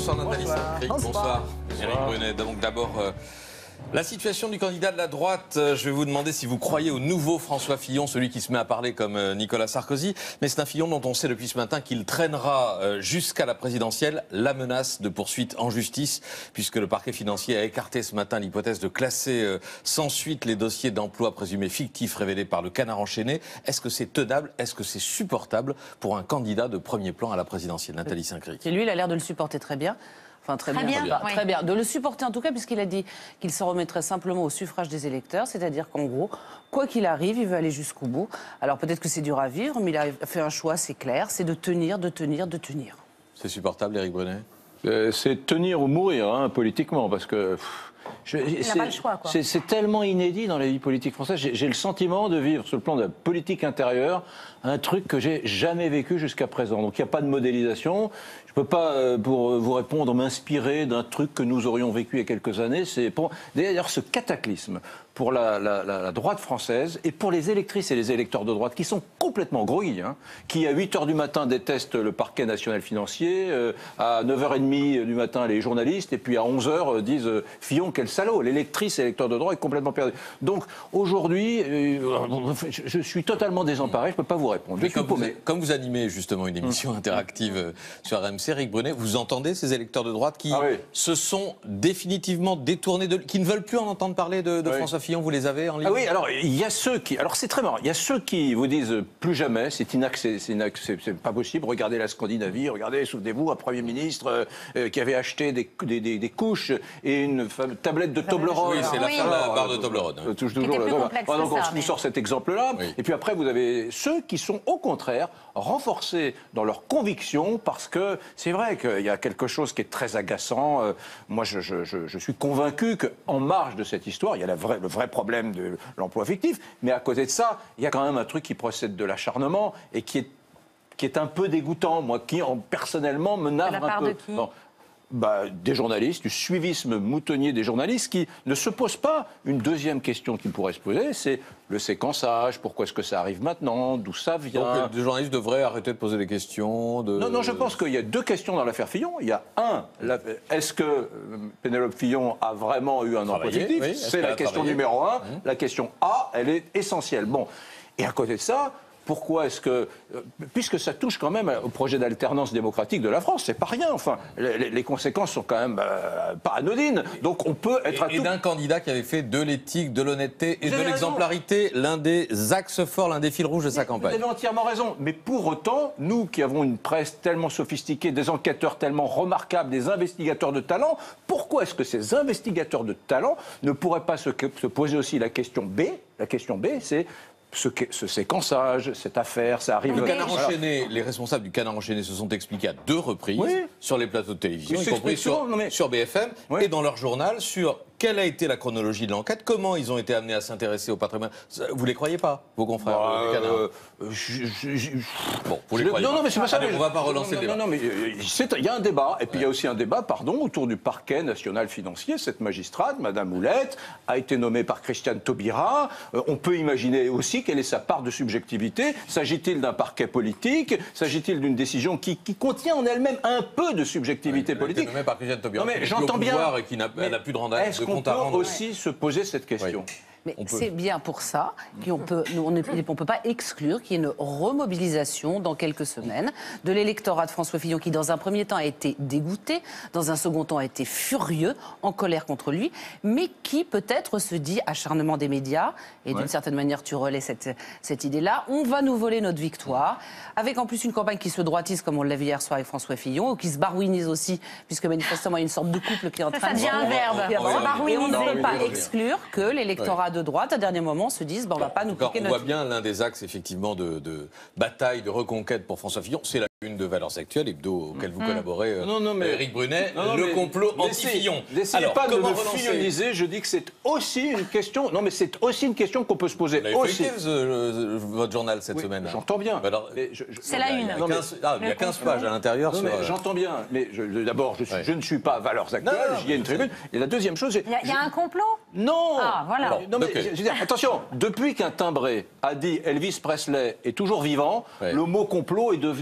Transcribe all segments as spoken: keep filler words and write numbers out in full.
Bonsoir Nathalie Saint-Cric, bonsoir. bonsoir. Éric Brunet. Donc d'abord, euh, la situation du candidat de la droite. Euh, je vais vous demander si vous croyez au nouveau François Fillon, celui qui se met à parler comme euh, Nicolas Sarkozy. Mais c'est un Fillon dont on sait depuis ce matin qu'il traînera euh, jusqu'à la présidentielle la menace de poursuite en justice, puisque le parquet financier a écarté ce matin l'hypothèse de classer euh, sans suite les dossiers d'emploi présumés fictifs révélés par le Canard enchaîné. Est-ce que c'est tenable? Est-ce que c'est supportable pour un candidat de premier plan à la présidentielle? Nathalie Saint-Cric. Et lui, il a l'air de le supporter très bien. Enfin, très, très bien, bien. Bah, oui. Très bien. De le supporter en tout cas, puisqu'il a dit qu'il s'en remettrait simplement au suffrage des électeurs, c'est-à-dire qu'en gros, quoi qu'il arrive, il veut aller jusqu'au bout. Alors peut-être que c'est dur à vivre, mais il a fait un choix, c'est clair, c'est de tenir, de tenir, de tenir. C'est supportable, Éric Brunet? euh, C'est tenir ou mourir, hein, politiquement, parce que... Je, il n'a pas le choix, quoi. C'est tellement inédit dans la vie politique française. J'ai le sentiment de vivre, sur le plan de la politique intérieure, un truc que j'ai jamais vécu jusqu'à présent. Donc il n'y a pas de modélisation. Je ne peux pas, euh, pour vous répondre, m'inspirer d'un truc que nous aurions vécu il y a quelques années. C'est d'ailleurs ce cataclysme pour la, la, la, la droite française et pour les électrices et les électeurs de droite qui sont complètement groggy, hein, qui à huit heures du matin détestent le parquet national financier, euh, à neuf heures trente du matin les journalistes, et puis à onze heures euh, disent euh, Fillon, quel salaud. L'électrice et l'électeur de droite est complètement perdu. Donc aujourd'hui, euh, je, je suis totalement désemparé, je ne peux pas vous répondre. Mais comme, vous, comme vous animez justement une émission mmh. interactive euh, sur R M C, Éric Brunet, vous entendez ces électeurs de droite qui ah oui. se sont définitivement détournés, de, qui ne veulent plus en entendre parler de, de oui. François Fillon? Vous les avez en ligne? Ah oui, alors il y a ceux qui... Alors c'est très marrant, il y a ceux qui vous disent plus jamais, c'est inaccessible, c'est pas possible, regardez la Scandinavie, regardez, souvenez-vous, un Premier ministre euh, qui avait acheté des, des, des, des couches et une tablette de Toblerone. Oui, c'est l'affaire de la barre de Toblerone. Euh, toujours le ah, donc on vous sort cet exemple-là, oui. et puis après vous avez ceux qui sont au contraire renforcés dans leurs convictions, parce que c'est vrai qu'il y a quelque chose qui est très agaçant. Euh, moi je, je, je, je suis convaincu qu'en marge de cette histoire, il y a la vraie, le vrai problème de l'emploi fictif, mais à côté de ça, il y a quand même un truc qui procède de l'acharnement et qui est, qui est un peu dégoûtant, moi, qui en, personnellement me navre un peu. De qui bon, bah, des journalistes, du suivisme moutonnier des journalistes qui ne se posent pas une deuxième question qui pourrait se poser, c'est le séquençage, pourquoi est-ce que ça arrive maintenant, d'où ça vient. Donc les journalistes devraient arrêter de poser des questions de... Non, non, je pense qu'il y a deux questions dans l'affaire Fillon. Il y a un, est-ce que Pénélope Fillon a vraiment eu un emploi fictif? Oui, c'est la question travaillé. numéro un. Mmh. La question A, elle est essentielle. Bon, et à côté de ça, pourquoi est-ce que... Puisque ça touche quand même au projet d'alternance démocratique de la France, c'est pas rien, enfin. Les, les conséquences sont quand même euh, pas anodines. Donc on peut être... Et, et tout... d'un candidat qui avait fait de l'éthique, de l'honnêteté et de l'exemplarité l'un des axes forts, l'un des fils rouges de sa campagne. Vous avez entièrement raison. Mais pour autant, nous qui avons une presse tellement sophistiquée, des enquêteurs tellement remarquables, des investigateurs de talent, pourquoi est-ce que ces investigateurs de talent ne pourraient pas se, se poser aussi la question B? La question B, c'est... Ce, ce séquençage, cette affaire, ça arrive... Le Canard enchaîné, les responsables du Canard enchaîné se sont expliqués à deux reprises oui. sur les plateaux de télévision, y compris sur, mais... sur B F M, oui. et dans leur journal, sur quelle a été la chronologie de l'enquête, comment ils ont été amenés à s'intéresser au patrimoine. Vous les croyez pas, vos confrères bah, du Canard? euh, je, je, je... Bon, vous les croyez non, pas. Non, mais c'est pas ça. Allez, mais on ne va pas relancer non, le débat. Non, non, mais il y a un débat, et puis il ouais. y a aussi un débat, pardon, autour du parquet national financier. Cette magistrate, Madame Houlette, a été nommée par Christiane Taubira. Euh, on peut imaginer aussi quelle est sa part de subjectivité. S'agit-il d'un parquet politique? S'agit-il d'une décision qui, qui contient en elle-même un peu de subjectivité ouais, politique? Nommée par Christiane Taubira. Non, mais j'entends bien. Et qui n'a plus de rendage. Est-ce qu'on peut aussi se poser cette question? Oui. Mais c'est bien pour ça qu'on peut, nous, on ne peut pas exclure qu'il y ait une remobilisation dans quelques semaines de l'électorat de François Fillon qui, dans un premier temps, a été dégoûté, dans un second temps, a été furieux, en colère contre lui, mais qui peut-être se dit, acharnement des médias, et d'une ouais. certaine manière, tu relais cette, cette idée-là, on va nous voler notre victoire, avec en plus une campagne qui se droitise, comme on l'a vu hier soir avec François Fillon, ou qui se barouinise aussi, puisque manifestement, il y a une sorte de couple qui est en train ça de... Ça devient un verbe. Et on ne peut pas exclure que l'électorat de droite, à dernier moment, se disent bon, on ne va pas nous piquer on notre... voit bien l'un des axes, effectivement, de, de bataille, de reconquête pour François Fillon, c'est la une de Valeurs Actuelles, hebdo auquel vous mmh. collaborez, euh, non, non, mais... Éric Brunet, non, non, le complot anti-Fillon. N'essayez pas de me filloniser, je dis que c'est aussi une question... Non, mais c'est aussi une question qu'on peut se poser. Vous avez aussi. feuilleté euh, votre journal cette oui, semaine. J'entends bien. C'est la une. Il y a quinze, ah, il y a quinze pages à l'intérieur. Euh... J'entends bien, mais d'abord, je, ouais. je ne suis pas Valeurs Actuelles, j'y ai une tribune. Et la deuxième chose... Il y, y a un complot? Non. Ah, voilà. Bon, non, mais, okay. je veux dire, attention, depuis qu'un timbré a dit Elvis Presley est toujours vivant, ouais. le mot complot est devenu...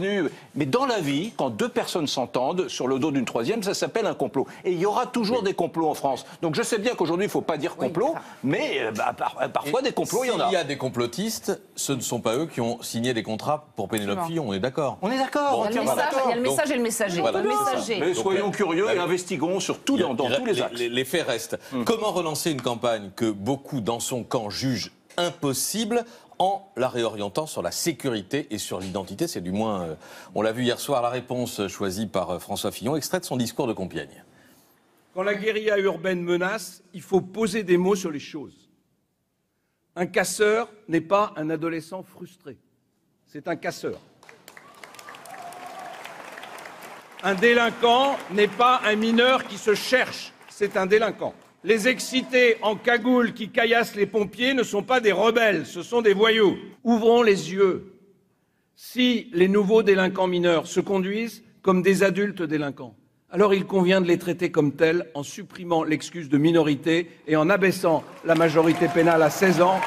Mais dans la vie, quand deux personnes s'entendent sur le dos d'une troisième, ça s'appelle un complot. Et il y aura toujours oui. des complots en France. Donc je sais bien qu'aujourd'hui, il ne faut pas dire complot, oui, mais bah, par, parfois et des complots, il y en a. S'il y a des complotistes, ce ne sont pas eux qui ont signé des contrats pour Pénélope Fillon, on est d'accord. On est d'accord. Bon, il, y il y a le message Donc, et le messager. Voilà, le messager. Mais soyons Donc, curieux bah, et investiguons sur tout, dans, dans il, tous les les axes. Les, les faits restent. Hum. Comment relancer une campagne que beaucoup dans son camp jugent impossible en la réorientant sur la sécurité et sur l'identité? C'est du moins, euh, on l'a vu hier soir, la réponse choisie par euh, François Fillon, extrait de son discours de Compiègne. Quand la guérilla urbaine menace, il faut poser des mots sur les choses. Un casseur n'est pas un adolescent frustré, c'est un casseur. Un délinquant n'est pas un mineur qui se cherche, c'est un délinquant. Les excités en cagoule qui caillassent les pompiers ne sont pas des rebelles, ce sont des voyous. Ouvrons les yeux. Si les nouveaux délinquants mineurs se conduisent comme des adultes délinquants, alors il convient de les traiter comme tels en supprimant l'excuse de minorité et en abaissant la majorité pénale à seize ans.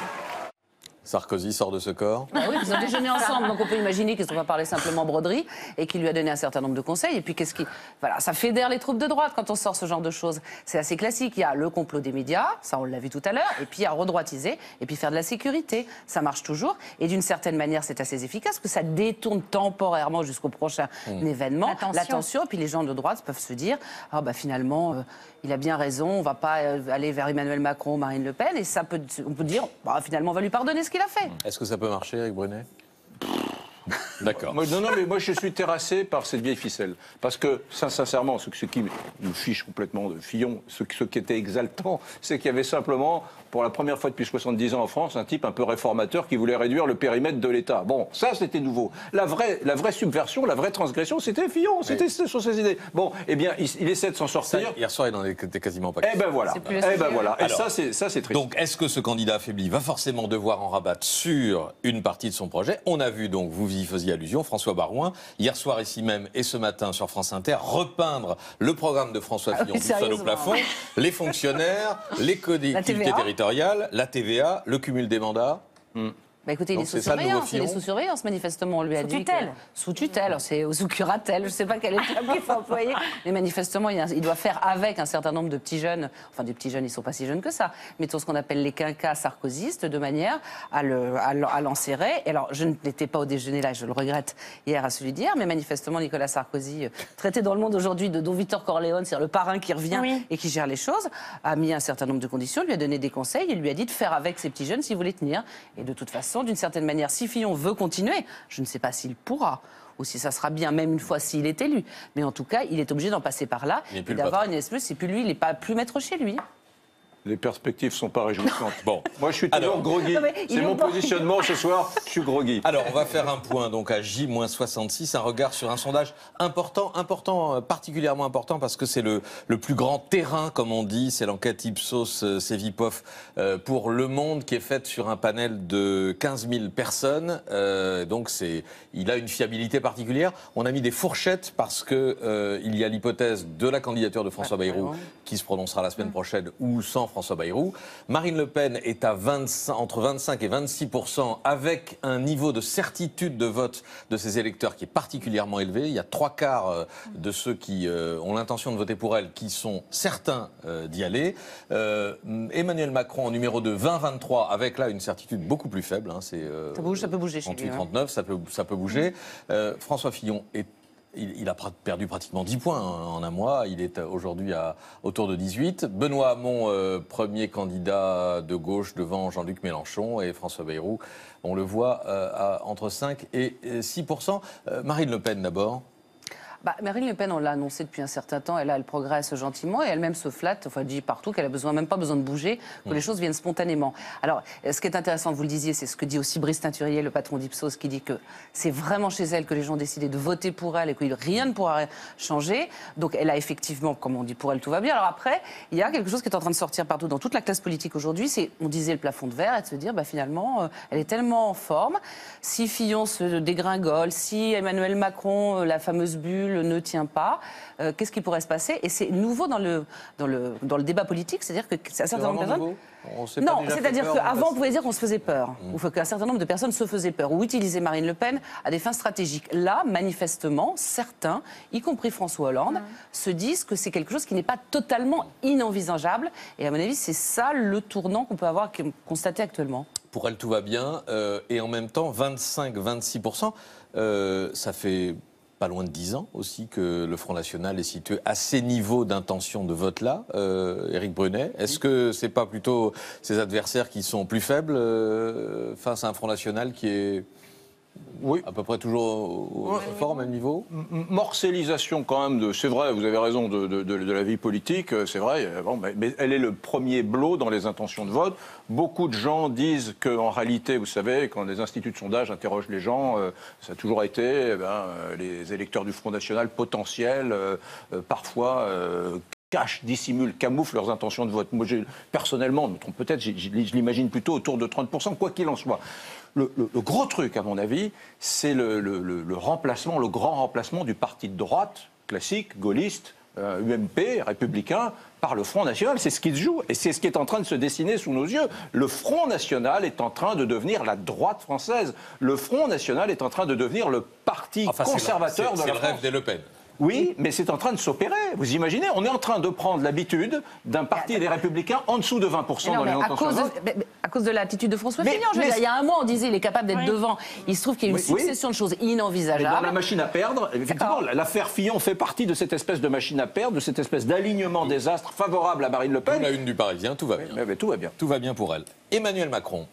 Sarkozy sort de ce corps. Ah oui, ils ont déjeuné ensemble, donc on peut imaginer qu'ils ne sont pas parlé simplement broderie et qu'il lui a donné un certain nombre de conseils. Et puis qu'est-ce qui, voilà, ça fédère les troupes de droite quand on sort ce genre de choses. C'est assez classique. Il y a le complot des médias, ça on l'a vu tout à l'heure, et puis il y a redroitiser et puis faire de la sécurité. Ça marche toujours et d'une certaine manière c'est assez efficace parce que ça détourne temporairement jusqu'au prochain mmh. événement l'attention. Et puis les gens de droite peuvent se dire, ah bah finalement euh, il a bien raison, on ne va pas euh, aller vers Emmanuel Macron, Marine Le Pen, et ça peut, on peut dire, bah, finalement on va lui pardonner ce qu'il a fait. Est-ce que ça peut marcher, Éric Brunet? D'accord. Non, non, mais moi je suis terrassé par cette vieille ficelle. Parce que, sincèrement, ce, ce qui nous fiche complètement de Fillon, ce, ce qui était exaltant, c'est qu'il y avait simplement, pour la première fois depuis soixante-dix ans en France, un type un peu réformateur qui voulait réduire le périmètre de l'État. Bon, ça c'était nouveau. La vraie, la vraie subversion, la vraie transgression, c'était Fillon, c'était oui. sur ses idées. Bon, eh bien, il, il essaie de s'en sortir. Ça, hier soir, il n'en était quasiment pas. Eh ben voilà. Eh ben voilà. Et Alors, ça, c'est ça, c'est triste. Donc, est-ce que ce candidat affaibli va forcément devoir en rabattre sur une partie de son projet? On a vu donc, vous y faisiez allusion, François Baroin, hier soir ici même et ce matin sur France Inter, repeindre le programme de François Fillon, ah oui, du sol au plafond, les fonctionnaires, les collectivités territoriales, la T V A, le cumul des mandats. Hmm. Bah écoutez, donc il est sous surveillance, il est sous surveillance, manifestement, on lui a sous dit. Tutelle. Que, sous tutelle. C'est sous curatelle, je ne sais pas quel est le terme qu'il faut employer. Mais manifestement, il, a, il doit faire avec un certain nombre de petits jeunes, enfin des petits jeunes, ils ne sont pas si jeunes que ça, mais tout ce qu'on appelle les quinquas sarkozystes, de manière à l'enserrer. Et alors, je n'étais pas au déjeuner là, je le regrette, hier à celui d'hier, mais manifestement, Nicolas Sarkozy, traité dans le monde aujourd'hui de Don Vittor Corleone, c'est-à-dire le parrain qui revient oui. et qui gère les choses, a mis un certain nombre de conditions, lui a donné des conseils et lui a dit de faire avec ces petits jeunes s'il voulait tenir. Et de toute façon, d'une certaine manière, si Fillon veut continuer, je ne sais pas s'il pourra, ou si ça sera bien, même une fois s'il est élu. Mais en tout cas, il est obligé d'en passer par là et d'avoir une espèce, c'est plus lui, il n'est pas plus maître chez lui. Les perspectives ne sont pas réjouissantes. Bon, moi je suis toujours Alors, groggy. C'est mon pas... positionnement ce soir, je suis groggy. Alors on va faire un point donc à J soixante-six, un regard sur un sondage important, important, particulièrement important parce que c'est le, le plus grand terrain, comme on dit, c'est l'enquête Ipsos euh, Cevipof euh, pour Le Monde qui est faite sur un panel de quinze mille personnes. Euh, donc c'est, il a une fiabilité particulière. On a mis des fourchettes parce que euh, il y a l'hypothèse de la candidature de François Bayrou qui se prononcera la semaine prochaine ou sans François Bayrou. Marine Le Pen est à vingt-cinq, entre vingt-cinq et vingt-six pour cent avec un niveau de certitude de vote de ses électeurs qui est particulièrement élevé. Il y a trois quarts de ceux qui euh, ont l'intention de voter pour elle qui sont certains euh, d'y aller. Euh, Emmanuel Macron en numéro deux, vingt vingt-trois, avec là une certitude beaucoup plus faible. Hein, c'est, euh, ça, bouge, ça peut bouger chez lui. trente-huit trente-neuf, hein. ça, peut, ça peut bouger. Euh, François Fillon est Il, il a perdu pratiquement dix points en un mois. Il est aujourd'hui à autour de dix-huit. Benoît Hamon, euh, premier candidat de gauche devant Jean-Luc Mélenchon. Et François Bayrou, on le voit, euh, à entre cinq et six pour cent. Euh, Marine Le Pen, d'abord. Bah, Marine Le Pen, on l'a annoncé depuis un certain temps, elle, elle progresse gentiment et elle-même se flatte, enfin elle dit partout qu'elle a besoin, même pas besoin de bouger, que mmh. les choses viennent spontanément. Alors, ce qui est intéressant, vous le disiez, c'est ce que dit aussi Brice Teinturier, le patron d'Ipsos, qui dit que c'est vraiment chez elle que les gens ont décidé de voter pour elle et que rien ne pourra changer. Donc elle a effectivement, comme on dit, pour elle tout va bien. Alors après, il y a quelque chose qui est en train de sortir partout dans toute la classe politique aujourd'hui, c'est, on disait le plafond de verre, et de se dire, bah, finalement, euh, elle est tellement en forme. Si Fillon se dégringole, si Emmanuel Macron, euh, la fameuse bulle, seul ne tient pas, euh, qu'est-ce qui pourrait se passer? Et c'est nouveau dans le, dans, le, dans le débat politique, c'est-à-dire que un certain nombre de personnes... On s'est Non, pas déjà c'est-à-dire fait peur qu'avant, dans on le pouvait dire qu'on se faisait peur, mmh. ou qu'un certain nombre de personnes se faisaient peur, ou utilisaient Marine Le Pen à des fins stratégiques. Là, manifestement, certains, y compris François Hollande, mmh. se disent que c'est quelque chose qui n'est pas totalement inenvisageable. Et à mon avis, c'est ça le tournant qu'on peut avoir constaté actuellement. Pour elle, tout va bien. Euh, et en même temps, vingt-cinq à vingt-six pour cent, euh, ça fait pas loin de dix ans aussi que le Front National est situé à ces niveaux d'intention de vote-là. Euh, Éric Brunet, est-ce que c'est pas plutôt ses adversaires qui sont plus faibles euh, face à un Front National qui est... Oui. À peu près toujours au, au, fort, au même niveau. Morcellisation quand même, de, c'est vrai, vous avez raison, de, de, de, de la vie politique, c'est vrai, bon, mais elle est le premier blot dans les intentions de vote. Beaucoup de gens disent qu'en réalité, vous savez, quand les instituts de sondage interrogent les gens, euh, ça a toujours été, eh ben, euh, les électeurs du Front National potentiels, euh, euh, parfois... Euh, cachent, dissimulent, camouflent leurs intentions de vote. Moi, personnellement, je me trompe peut-être, je, je, je l'imagine plutôt autour de trente pour cent, quoi qu'il en soit. Le, le, le gros truc, à mon avis, c'est le, le, le remplacement, le grand remplacement du parti de droite, classique, gaulliste, euh, U M P, républicain, par le Front National. C'est ce qui se joue et c'est ce qui est en train de se dessiner sous nos yeux. Le Front National est en train de devenir la droite française. Le Front National est en train de devenir le parti enfin, conservateur c'est, c'est, de la France. C'est le rêve des Le Pen. Oui, mais c'est en train de s'opérer. Vous imaginez, on est en train de prendre l'habitude d'un parti des Républicains en dessous de vingt pour cent non, dans les intentions de vote. De, à cause de l'attitude de François Fillon, je veux dire, il y a un mois, on disait qu'il est capable d'être oui. devant. Il se trouve qu'il y a une oui, succession oui. de choses inenvisageables. Mais dans la machine à perdre, effectivement, oh. l'affaire Fillon fait partie de cette espèce de machine à perdre, de cette espèce d'alignement des astres favorable à Marine Le Pen. La une du Parisien, tout va bien. Mais, mais tout va bien. Tout va bien pour elle. Emmanuel Macron,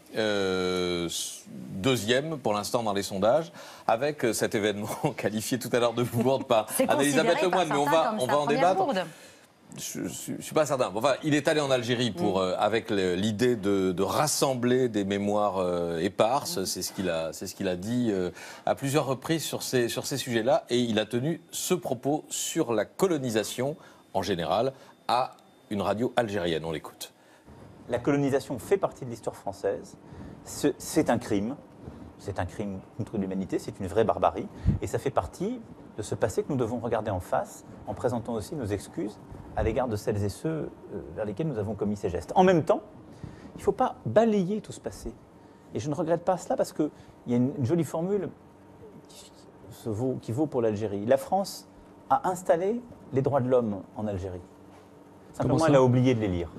euh, deuxième pour l'instant dans les sondages, avec cet événement qualifié tout à l'heure de bourde par Anne-Elisabeth Lemoine, mais on va, on va en débattre. Je ne suis pas certain. Enfin, il est allé en Algérie pour, mmh. euh, avec le, l'idée de, de rassembler des mémoires euh, éparses. Mmh. C'est ce qu'il a, c'est ce qu'il a dit euh, à plusieurs reprises sur ces, sur ces sujets-là. Et il a tenu ce propos sur la colonisation en général à une radio algérienne. On l'écoute. La colonisation fait partie de l'histoire française. C'est un crime. C'est un crime contre l'humanité. C'est une vraie barbarie. Et ça fait partie de ce passé que nous devons regarder en face en présentant aussi nos excuses à l'égard de celles et ceux vers lesquels nous avons commis ces gestes. En même temps, il ne faut pas balayer tout ce passé. Et je ne regrette pas cela parce qu'il y a une, une jolie formule qui, qui, vaut, qui vaut pour l'Algérie. La France a installé les droits de l'homme en Algérie. Simplement, elle a oublié de les lire.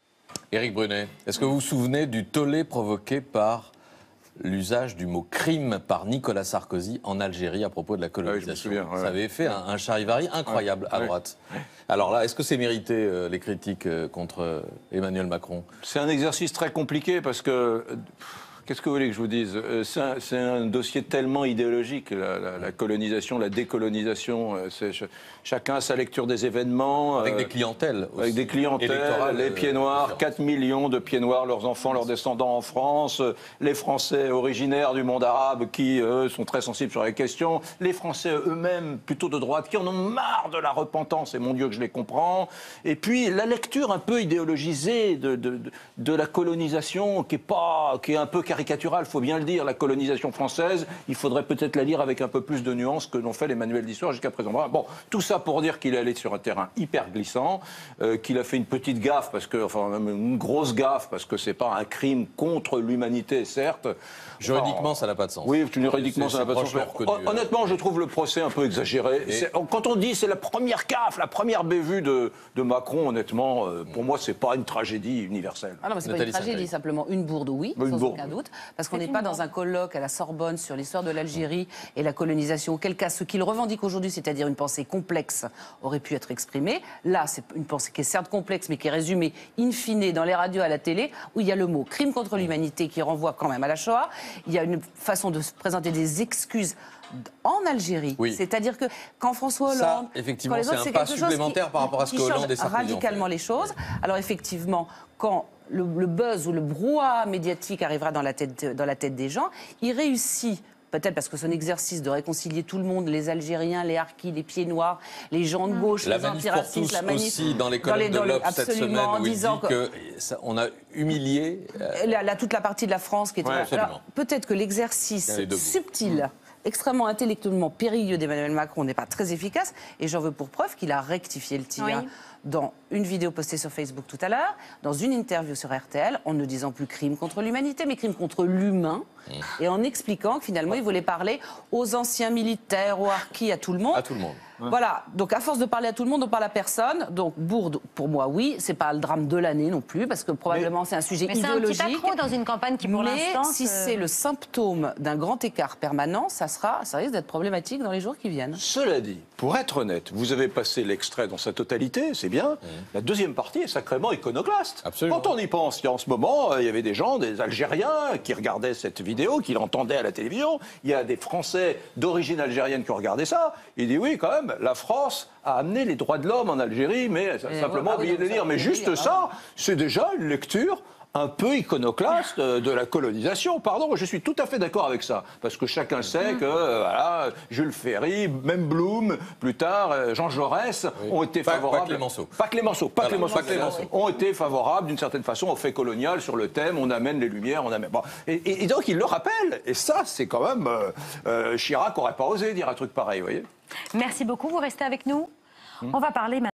Éric Brunet, est-ce que vous vous souvenez du tollé provoqué par l'usage du mot crime par Nicolas Sarkozy en Algérie à propos de la colonisation? Ah oui, je me souviens, ouais. Ça avait fait un, un charivari incroyable ouais, à droite. Ouais. Alors là, est-ce que c'est mérité euh, les critiques euh, contre euh, Emmanuel Macron? C'est un exercice très compliqué parce que... Euh, Qu'est-ce que vous voulez que je vous dise? C'est un, c'est un dossier tellement idéologique, la, la, la colonisation, la décolonisation. C'est, ch- chacun a sa lecture des événements. Avec euh, des clientèles aussi. Avec des clientèles, les pieds noirs, quatre millions de pieds noirs, leurs enfants, leurs descendants en France, les Français originaires du monde arabe qui, eux, sont très sensibles sur les questions, les Français eux-mêmes, plutôt de droite, qui en ont marre de la repentance, et mon Dieu que je les comprends. Et puis la lecture un peu idéologisée de, de, de, de la colonisation, qui est, pas, qui est un peu caricaturale, il faut bien le dire, la colonisation française, il faudrait peut-être la lire avec un peu plus de nuances que l'ont fait les manuels d'histoire jusqu'à présent. Bon, tout ça pour dire qu'il est allé sur un terrain hyper glissant, euh, qu'il a fait une petite gaffe, parce que, enfin même une grosse gaffe, parce que c'est pas un crime contre l'humanité, certes. Juridiquement, enfin, ça n'a pas de sens. Oui, juridiquement, ça n'a pas de sens. Reconnu, honnêtement, je trouve le procès un peu exagéré. Et... Quand on dit c'est la première gaffe, la première bévue de, de Macron, honnêtement, euh, pour moi, c'est pas une tragédie universelle. Ah non, mais c'est pas une tragédie, simplement une bourde, oui, une sans bourde. aucun doute, parce qu'on n'est pas dans un colloque à la Sorbonne sur l'histoire de l'Algérie et la colonisation. Auquel cas, ce qu'il revendique aujourd'hui, c'est-à-dire une pensée complexe, aurait pu être exprimée. Là, c'est une pensée qui est certes complexe, mais qui est résumée in fine dans les radios, à la télé, où il y a le mot crime contre l'humanité qui renvoie quand même à la Shoah. Il y a une façon de se présenter des excuses en Algérie. Oui. C'est-à-dire que quand François Hollande... Ça, effectivement, quand les autres, c'est un c'est pas quelque supplémentaire qui, par rapport à ce que Hollande et Sarkozy radicalement les choses. Alors effectivement, quand le, le buzz ou le brouhaha médiatique arrivera dans la tête, dans la tête des gens, il réussit... Peut-être parce que son exercice de réconcilier tout le monde, les Algériens, les Harkis, les pieds noirs, les gens de gauche, la les manif antiracistes, pour tous la manif aussi dans les colonnes de l'Obs cette semaine où il dit que, que ça, on a humilié euh... la, la, toute la partie de la France qui était... Ouais, Alors, peut-être que l'exercice subtil extrêmement intellectuellement périlleux d'Emmanuel Macron n'est pas très efficace. Et j'en veux pour preuve qu'il a rectifié le tir Oui. dans une vidéo postée sur Facebook tout à l'heure, dans une interview sur R T L, en ne disant plus crime contre l'humanité, mais crime contre l'humain, et en expliquant que finalement, il voulait parler aux anciens militaires, aux harkis, à tout le monde. À tout le monde. Voilà, donc à force de parler à tout le monde, on parle à personne. Donc Bourde, pour moi, oui, c'est pas le drame de l'année non plus, parce que probablement c'est un sujet Mais c'est un petit idéologique. pas trop dans une campagne qui, pour Mais l'instant... si se- c'est le symptôme d'un grand écart permanent, ça, sera, ça risque d'être problématique dans les jours qui viennent. Cela dit, pour être honnête, vous avez passé l'extrait dans sa totalité, c'est bien. La deuxième partie est sacrément iconoclaste. Absolument. Quand on y pense, il y a en ce moment, euh, il y avait des gens, des Algériens qui regardaient cette vidéo, qui l'entendaient à la télévision. Il y a des Français d'origine algérienne qui ont regardé ça. Il dit oui, quand même, la France a amené les droits de l'homme en Algérie, mais Mais simplement ouais, ah oui, oublié de non, le dire. ça, Mais on peut juste le dire, ça, c'est déjà une lecture un peu iconoclaste euh, de la colonisation. Pardon, je suis tout à fait d'accord avec ça. Parce que chacun sait que euh, voilà, Jules Ferry, même Blum, plus tard, euh, Jean Jaurès, ont été Pas- pas favorables... Clémenceau. Pas Clémenceau. Pas Voilà, Clémenceau. pas Clémenceau. Ont été favorables, d'une certaine façon, au fait colonial sur le thème on amène les Lumières, on amène... Bon. Et, et- et donc, il le rappelle. Et ça, c'est quand même... euh, euh, Chirac n'aurait pas osé dire un truc pareil, vous voyez. Merci beaucoup, vous restez avec nous. On va parler maintenant.